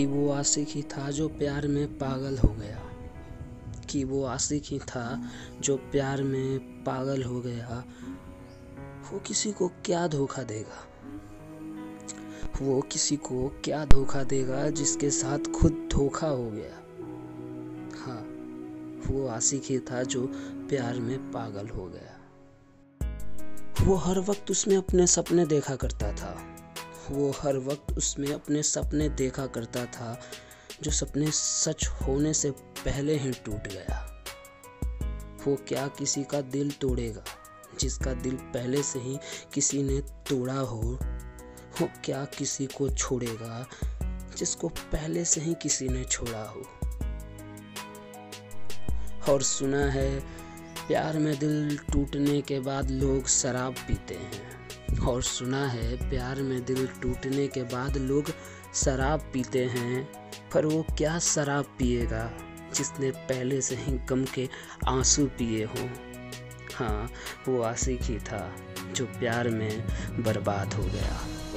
कि वो आशिक ही था जो प्यार में पागल हो गया, कि वो आशिक ही था जो प्यार में पागल हो गया। वो किसी को क्या धोखा देगा, वो किसी को क्या धोखा देगा जिसके साथ खुद धोखा हो गया। हाँ, वो आशिक ही था जो प्यार में पागल हो गया। वो हर वक्त उसमें अपने सपने देखा करता था, वो हर वक्त उसमें अपने सपने देखा करता था, जो सपने सच होने से पहले ही टूट गया। वो क्या किसी का दिल तोड़ेगा जिसका दिल पहले से ही किसी ने तोड़ा हो। वो क्या किसी को छोड़ेगा जिसको पहले से ही किसी ने छोड़ा हो। और सुना है प्यार में दिल टूटने के बाद लोग शराब पीते हैं, और सुना है प्यार में दिल टूटने के बाद लोग शराब पीते हैं। पर वो क्या शराब पिएगा जिसने पहले से ही गम के आंसू पिए हों। हाँ, वो आशिक ही था जो प्यार में बर्बाद हो गया।